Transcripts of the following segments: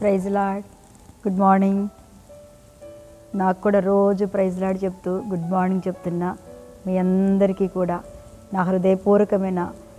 Praise lord. Good morning. నాకు కూడా రోజు ప్రైజ్ లార్డ్ చెప్తూ గుడ్ మార్నింగ్ చెప్తున్నా మీ అందరికీ కూడా నా హృదయపూర్వకమైన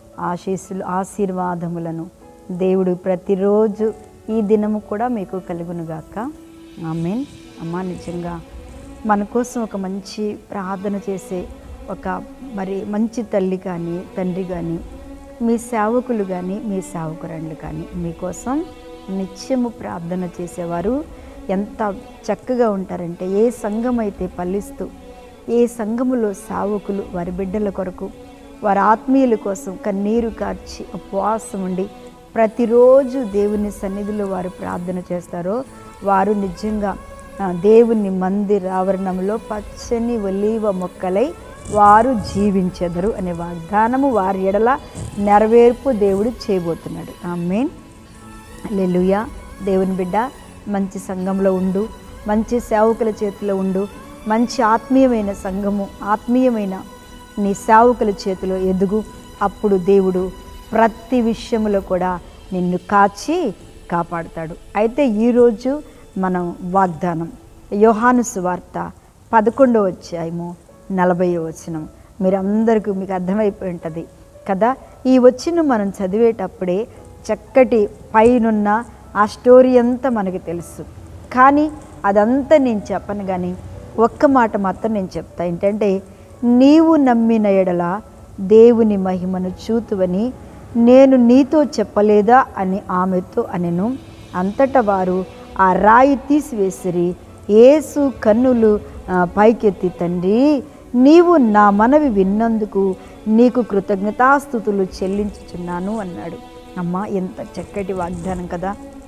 ఆశీర్వాదములను దేవుడు ప్రతిరోజు ఈ దినము కూడా మీకు కలుగునుగాక. ఆమేన్. అమ్మా, నిజంగా మన కోసం ఒక మంచి ప్రార్థన చేసే ఒక మంచి తల్లి కానీ తండ్రి కానీ మీ సేవకులు కానీ మీ సేవకురాండ్లు కానీ మీకోసం నిత్యము ప్రార్థన చేసేవారు ఎంత చక్కగా ఉంటారంటే, ఏ సంఘం అయితే పల్లిస్తూ ఏ సంఘములో సేవకులు వారి బిడ్డల కొరకు వారి ఆత్మీయుల కోసం కన్నీరు కార్చి ఉపవాసం ఉండి ప్రతిరోజు దేవుని సన్నిధిలో వారు ప్రార్థన చేస్తారో వారు నిజంగా దేవుని మందిర ఆవరణంలో పచ్చని ఒలీవ మొక్కలై వారు జీవించెదరు అనే వాగ్దానము వారి ఎడల నెరవేర్పు దేవుడు చేయబోతున్నాడు. ఆమేన్. హల్లెలూయా. దేవుని బిడ్డ, మంచి సంఘంలో ఉండు, మంచి సేవకుల చేతిలో ఉండు, మంచి ఆత్మీయమైన సంఘము ఆత్మీయమైన నీ సేవకుల చేతిలో ఎదుగు. అప్పుడు దేవుడు ప్రతి విషయంలో కూడా నిన్ను కాచి కాపాడుతాడు. అయితే ఈరోజు మనం వాగ్దానం యోహాను సువార్త 11వ అధ్యాయము 40వ వచనం. మీరందరికీ మీకు అర్థమైపోయి ఉంటుంది కదా. ఈ వచనం మనం చదివేటప్పుడే చక్కటి పైనున్న ఆ స్టోరీ అంతా మనకి తెలుసు. కానీ అదంతా నేను చెప్పను, కానీ ఒక్క మాట మాత్రం నేను చెప్తా. ఏంటంటే, నీవు నమ్మిన ఎడల దేవుని మహిమను చూతువని నేను నీతో చెప్పలేదా అని ఆమెతో అనెను. అంతటా వారు ఆ రాయి తీసివేసిరి. యేసు కన్నులు పైకెత్తి, తండ్రి, నీవు నా మనవి విన్నందుకు నీకు కృతజ్ఞతాస్తుతులు చెల్లించుచున్నాను అన్నాడు. అమ్మ, ఎంత చక్కటి వాగ్దానం కదా.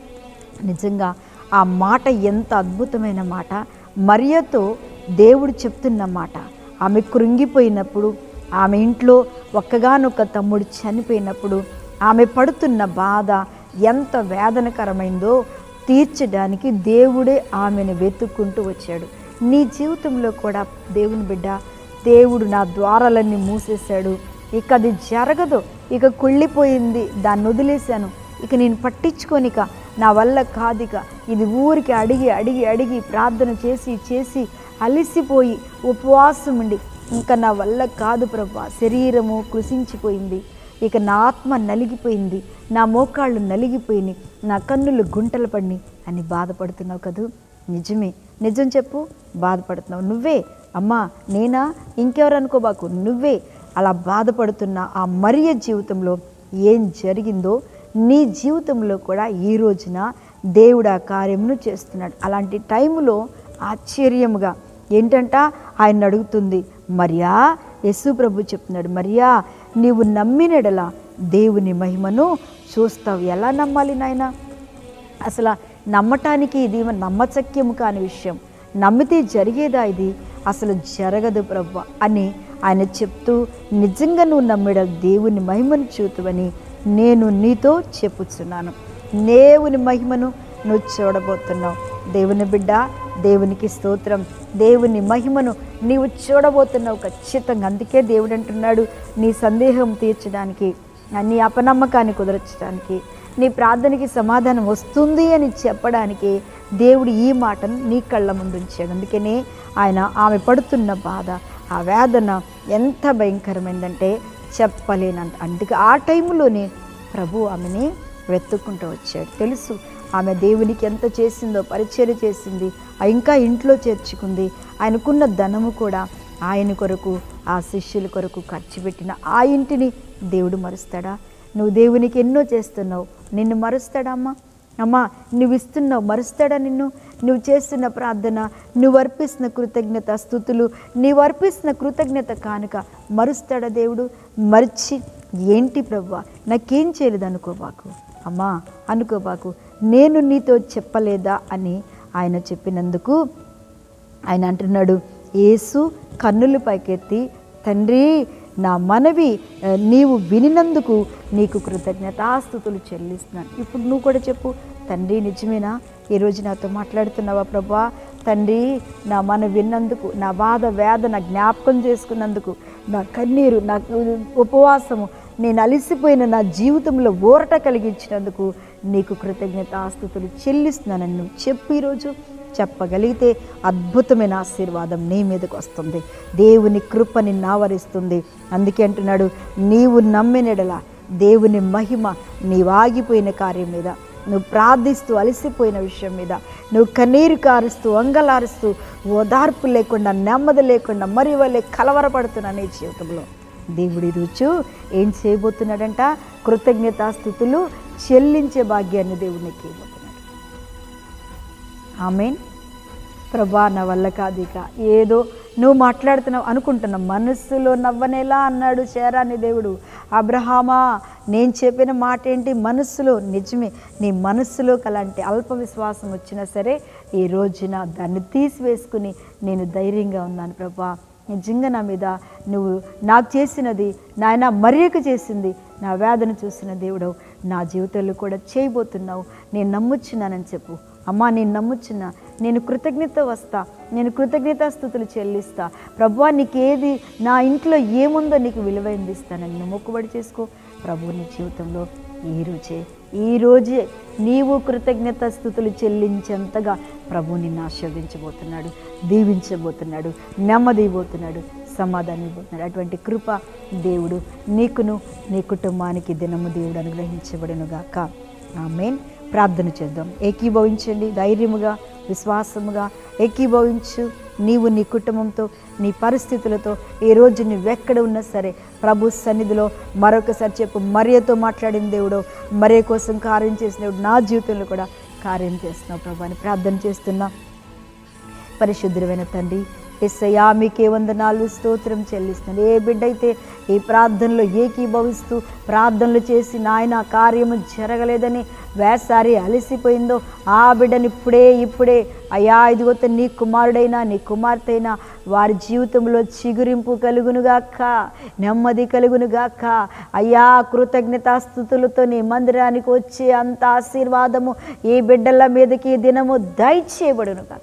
నిజంగా ఆ మాట ఎంత అద్భుతమైన మాట. మరియతో దేవుడు చెప్తున్న మాట. ఆమె కృంగిపోయినప్పుడు, ఆమె ఇంట్లో ఒక్కగానొక్క తమ్ముడు చనిపోయినప్పుడు ఆమె పడుతున్న బాధ ఎంత వేదనకరమైందో తీర్చడానికి దేవుడే ఆమెను వెతుక్కుంటూ వచ్చాడు. నీ జీవితంలో కూడా దేవుని బిడ్డ, దేవుడు నా ద్వారాలన్నీ మూసేశాడు, ఇక అది జరగదు, ఇక కుళ్ళిపోయింది, దాన్ని వదిలేశాను, ఇక నేను పట్టించుకోనిక నా వల్ల కాదిక, ఇది ఊరికి అడిగి అడిగి అడిగి ప్రార్థన చేసి చేసి అలిసిపోయి ఉపవాసం ఉండి ఇంకా నా వల్ల కాదు ప్రభా, శరీరము కృషించిపోయింది, ఇక నా ఆత్మ నలిగిపోయింది, నా మోకాళ్ళు నలిగిపోయినాయి, నా కన్నులు గుంటలు పడినాయి అని బాధపడుతున్నావు కదూ. నిజమే, నిజం చెప్పు. బాధపడుతున్నావు నువ్వే. అమ్మా, నేనా, ఇంకెవరు అనుకోబాకు, నువ్వే. అలా బాధపడుతున్న ఆ మరియ జీవితంలో ఏం జరిగిందో నీ జీవితంలో కూడా ఈ రోజున దేవుడు ఆ కార్యమును చేస్తున్నాడు. అలాంటి టైంలో ఆశ్చర్యముగా ఏంటంట ఆయన అడుగుతుంది, మరియా, యేసు ప్రభు చెప్తున్నాడు, మరియా, నీవు నమ్మినెడల దేవుని మహిమను చూస్తావు. ఎలా నమ్మాలి నాయన? అసలు నమ్మటానికి ఇది నమ్మచక్యము కాని విషయం. నమ్మితే జరిగేదా ఇది? అసలు జరగదు ప్రభు అని ఆయన చెప్తూ, నిజంగా నువ్వు నమ్మిడ దేవుని మహిమను చూతువని నేను నీతో చెప్పుచున్నాను. దేవుని మహిమను నువ్వు చూడబోతున్నావు. దేవుని బిడ్డ, దేవునికి స్తోత్రం. దేవుని మహిమను నీవు చూడబోతున్నావు ఖచ్చితంగా. అందుకే దేవుడు అంటున్నాడు, నీ సందేహం తీర్చడానికి, నీ అపనమ్మకాన్ని కుదర్చడానికి, నీ ప్రార్థనకి సమాధానం వస్తుంది అని చెప్పడానికి దేవుడు ఈ మాటను నీ కళ్ళ ముందు ఉంచాడు. అందుకనే ఆయన ఆమె పడుతున్న బాధ, ఆ వేదన ఎంత భయంకరమైందంటే చెప్పలేనంత. అందుకే ఆ టైంలోనే ప్రభు ఆమెని వెతుక్కుంటూ వచ్చాడు. తెలుసు ఆమె దేవునికి ఎంత చేసిందో, పరిచర్య చేసింది, ఇంకా ఇంట్లో చేర్చుకుంది. ఆయనకున్న ధనము కూడా ఆయన కొరకు, ఆ శిష్యుల కొరకు ఖర్చు పెట్టిన ఆ ఇంటిని దేవుడు మరుస్తాడా? నువ్వు దేవునికి ఎన్నో చేస్తున్నావు, నిన్ను మరుస్తాడా అమ్మా? అమ్మా, నువ్వు ఇస్తున్నావు, మరుస్తాడా నిన్ను? నువ్వు చేస్తున్న ప్రార్థన, నువ్వు అర్పిస్తున్న కృతజ్ఞత స్తుతులు, నీవు అర్పిస్తున్న కృతజ్ఞత కానుక మరుస్తాడా దేవుడు? మర్చి ఏంటి ప్రభువా, నాకేం చేయలేదు అనుకోబాకు అమ్మా, అనుకోబాకు. నేను నీతో చెప్పలేదా అని ఆయన చెప్పినందుకు ఆయన అంటున్నాడు, యేసు కన్నులు పైకెత్తి, తండ్రి, నా మనవి నీవు వినినందుకు నీకు కృతజ్ఞతాస్తుతులు చెల్లిస్తున్నాను. ఇప్పుడు నువ్వు కూడా చెప్పు, తండ్రి, నిజమేనా? ఈరోజు నాతో మాట్లాడుతున్నావా ప్రభా? తండ్రి, నా మనవి విన్నందుకు, నా బాధ వేదన జ్ఞాపకం చేసుకున్నందుకు, నా కన్నీరు, నా ఉపవాసము, నేను అలసిపోయిన నా జీవితంలో ఊరట కలిగించినందుకు నీకు కృతజ్ఞతాస్తుతులు చెల్లిస్తున్నానని నువ్వు చెప్పు. ఈరోజు చెప్పగలిగితే అద్భుతమైన ఆశీర్వాదం నీ మీదకు వస్తుంది. దేవుని కృప నిన్ను ఆవరిస్తుంది. అందుకే అంటున్నాడు, నీవు నమ్మినెడల దేవుని మహిమ నీవు ఆగిపోయిన కార్యం మీద, నువ్వు ప్రార్థిస్తూ అలసిపోయిన విషయం మీద, నువ్వు కన్నీరు కారుస్తూ అంగలారుస్తూ ఓదార్పు లేకుండా నెమ్మది లేకుండా మరి వాళ్ళే కలవరపడుతున్నా నీ జీవితంలో దేవుడి రుచు ఏం చేయబోతున్నాడంట? కృతజ్ఞతాస్తుతులు చెల్లించే భాగ్యాన్ని దేవునికి ఇవ్వబోతున్నాడు. ఆమేన్. ప్రభా, నా వల్ల కాదు, ఇక ఏదో నువ్వు మాట్లాడుతున్నావు అనుకుంటున్నావు. మనస్సులో నవ్వనేలా అన్నాడు చేరాని దేవుడు. అబ్రహామా, నేను చెప్పిన మాట ఏంటి? మనస్సులో నిజమే. నీ మనస్సులోకి అలాంటి అల్ప విశ్వాసం వచ్చినా సరే ఈ రోజున దాన్ని తీసివేసుకుని నేను ధైర్యంగా ఉన్నాను ప్రభా, నిజంగా నా మీద నువ్వు నాకు చేసినది నాయన మరియకు చేసింది, నా వేదన చూసిన దేవుడు నా జీవితంలో కూడా చేయబోతున్నావు, నేను నమ్ముచున్నానని చెప్పు. అమ్మా, నేను నమ్ముచున్నా, నేను కృతజ్ఞత వస్తా, నేను కృతజ్ఞతాస్తుతులు చెల్లిస్తా ప్రభువా, నీకు ఏది నా ఇంట్లో ఏముందో నీకు విలువైంది ఇస్తానని నువ్వు మొక్కుబడి చేసుకో. ప్రభు నీ జీవితంలో ఈరోజే నీవు కృతజ్ఞతాస్తుతులు చెల్లించేంతగా ప్రభు నిన్ను ఆశీర్వదించబోతున్నాడు, దీవించబోతున్నాడు, నెమ్మదిపోతున్నాడు, సమాధానం ఇవ్వబోతున్నాడు. అటువంటి కృప దేవుడు నీకును నీ కుటుంబానికి దినము దేవుడు అనుగ్రహించబడునుగాక. ఆమేన్. ప్రార్థన చేద్దాం. ఏకీభవించండి. ధైర్యముగా విశ్వాసముగా ఏకీభవించు. నీవు నీ కుటుంబంతో నీ పరిస్థితులతో ఈరోజు నువ్వెక్కడ ఉన్నా సరే ప్రభు సన్నిధిలో మరొకసారి చెప్పు, మరియతో మాట్లాడిన దేవుడు, మరియ కోసం కార్యం చేసిన దేవుడు నా జీవితంలో కూడా కార్యం చేస్తున్నావు ప్రభు అని ప్రార్థన చేస్తున్నా. పరిశుద్ధుడైన తండ్రి యేసయ్యా, మీకే వందనాలు స్తోత్రం చెల్లిస్తున్నాను. ఏ బిడ్డ అయితే ఈ ప్రార్థనలో ఏకీభవిస్తూ ప్రార్థనలు చేసి నాయన కార్యము జరగలేదని వేసారి అలసిపోయిందో ఆ బిడ్డని ఇప్పుడే అయ్యా ఇదిగోతే నీ కుమారుడైనా నీ కుమార్తె అయినా వారి జీవితంలో చిగురింపు కలుగునుగాక, నెమ్మది కలుగునుగాక. అయ్యా, కృతజ్ఞతాస్తుతులతో నీ మందిరానికి వచ్చే అంత ఆశీర్వాదము ఈ బిడ్డల మీదకి దినము దయచేయబడునుగాక.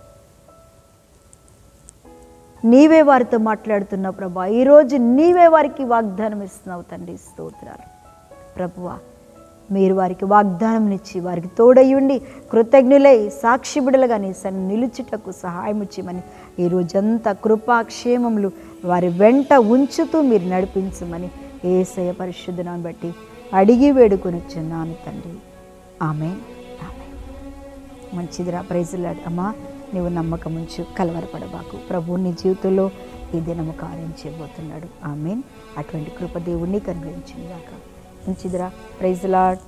నీవే వారితో మాట్లాడుతున్నావు ప్రభా, ఈరోజు నీవే వారికి వాగ్దానం ఇస్తున్నావు తండ్రి. స్తోత్రాలు ప్రభువా, మీరు వారికి వాగ్దానం ఇచ్చి వారికి తోడయ్యుండి కృతజ్ఞులై సాక్షి బిడలుగా నీ సన్ని నిలుచుటకు సహాయం ఇచ్చిమని ఈరోజంతా కృపాక్షేమములు వారి వెంట ఉంచుతూ మీరు నడిపించమని యేసయ్య పరిశుద్ధనాన్ని బట్టి అడిగి వేడుకొనిచున్నాను తండ్రి. ఆమేన్. ఆమేన్. మంచిదిరా. Praise lord. అమ్మా, నీవు నమ్మకం ఉంచు, కలవరపడబాకు. ప్రభు నీ జీవితంలో ఈ దినము కార్యం చేయబోతున్నాడు. ఆమేన్. అటువంటి కృప దేవుణ్ణి కనుగరించిందాక. మంచిదిరా. Praise lord.